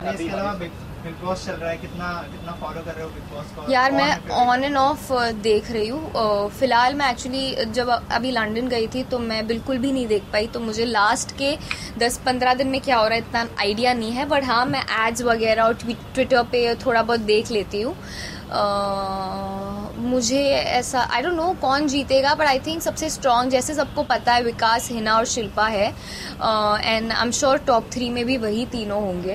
इसके अलावा big boss चल रहा है, कितना कितना फॉलो कर रहे हो बिग बॉस को? यार मैं ऑन एंड ऑफ देख रही हूँ। फिलहाल मैं एक्चुअली जब अभी लंदन गई थी तो मैं बिल्कुल भी नहीं देख पाई, तो मुझे लास्ट के 10-15 दिन में क्या हो रहा है इतना आइडिया नहीं है। बट हाँ, मैं एड्स वगैरह और ट्विटर पे थोड़ा बहुत देख लेती हूँ। मुझे ऐसा आई डोंट नो कौन जीतेगा, बट आई थिंक सबसे स्ट्रॉन्ग, जैसे सबको पता है, विकास, हिना और शिल्पा है। And I am sure top 3 में भी वही तीनों होंगे।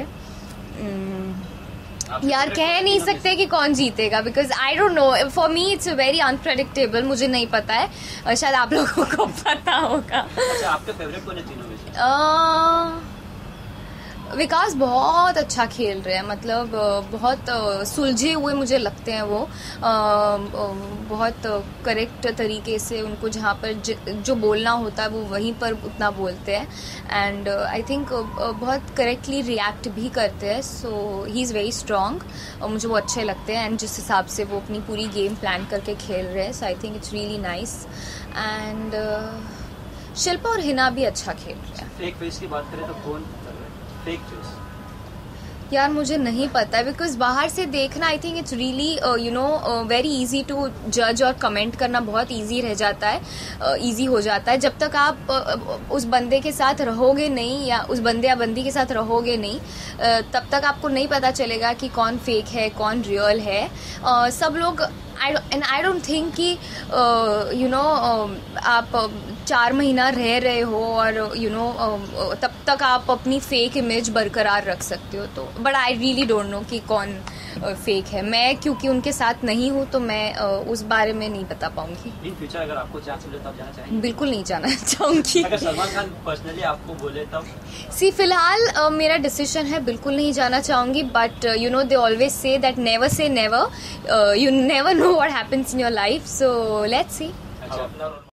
यार कह नहीं सकते कि कौन जीतेगा, because I don't know, for me it's very unpredictable. मुझे नहीं पता है, शायद आप लोगों को पता होगा। अच्छा, आपके फेवरेट कौन है तीनों में से? विकास बहुत अच्छा खेल रहे हैं, मतलब बहुत सुलझे हुए मुझे लगते हैं वो। बहुत करेक्ट तरीके से उनको जहाँ पर जो बोलना होता है वो वहीं पर उतना बोलते हैं। एंड आई थिंक बहुत करेक्टली रिएक्ट भी करते हैं। So he is very strong और मुझे वो अच्छे लगते हैं। एंड जिस हिसाब से वो अपनी पूरी गेम प्लान करके खेल रहे हैं, so I think it's really nice. And Shilpa और हिना भी अच्छा खेल रहे हैं। फेक फेस की बात करें तो कौन फेक फेस? यार मुझे नहीं पता, बिकॉज बाहर से देखना I think it's really very easy to जज और कमेंट करना बहुत इजी रह जाता है, इजी हो जाता है। जब तक आप उस बंदे के साथ रहोगे नहीं या उस बंदे या बंदी के साथ रहोगे नहीं, तब तक आपको नहीं पता चलेगा कि कौन फेक है कौन रियल है। सब लोग आई डोंट थिंक कि आप 4 महीना रह रहे हो और तब तक आप अपनी फेक इमेज बरकरार रख सकते हो। तो but I really don't know कि कौन फेक है। मैं क्योंकि उनके साथ नहीं हूँ तो मैं उस बारे में नहीं बता पाऊंगी। इन फ्यूचर अगर आपको चांस मिले तो आप जाना चाहेंगे? बिल्कुल नहीं जाना चाहूंगी। अगर सलमान खान पर्सनली आपको बोले तब? फिलहाल मेरा डिसीजन है, बिल्कुल नहीं जाना चाहूंगी। But they always say that never say never, you never know what happens in your life, so let's C.